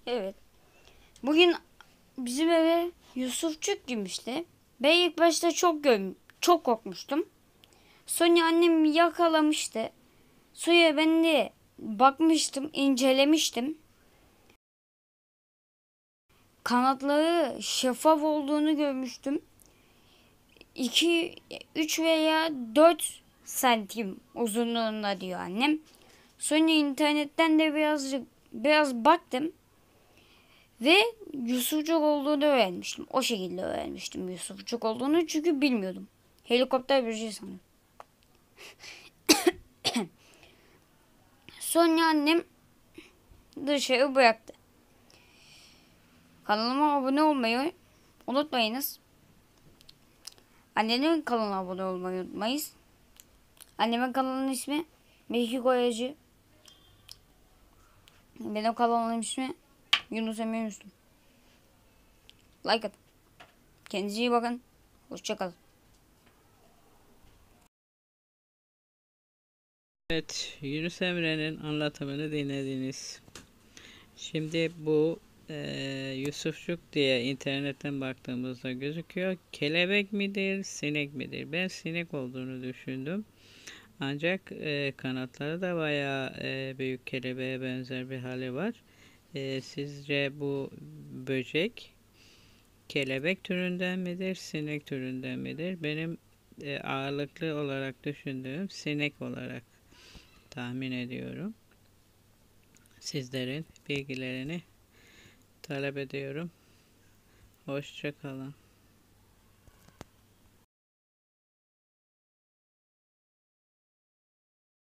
Evet. Bugün bizim eve Yusufçuk girmişti. Ben ilk başta çok korkmuştum. Sonra annem yakalamıştı. Sonra ben de bakmıştım, incelemiştim. Kanatları şeffaf olduğunu görmüştüm. 2, 3 veya 4 santim uzunluğunda diyor annem. Sonra internetten de biraz baktım. Ve Yusufçuk olduğunu öğrenmiştim. O şekilde öğrenmiştim Yusufçuk olduğunu çünkü bilmiyordum. Helikopter böceği sanıyordum. Sonra annem dışarı bıraktı. Kanalıma abone olmayı unutmayınız. Annemin kanalına abone olmayı unutmayız. Annemin kanalının ismi Melike Koyacı. Benim kanalımın ismi Yunus Emre Müslüm. Like atın. Kendinize iyi bakın. Hoşçakalın. Evet, Yunus Emre'nin anlatımını dinlediniz. Şimdi bu Yusufçuk diye internetten baktığımızda gözüküyor. Kelebek midir, sinek midir? Ben sinek olduğunu düşündüm. Ancak kanatları da bayağı büyük, kelebeğe benzer bir hali var. Sizce bu böcek kelebek türünden midir, sinek türünden midir? Benim ağırlıklı olarak düşündüğüm sinek olarak tahmin ediyorum. Sizlerin bilgilerini talep ediyorum. Hoşça kalın.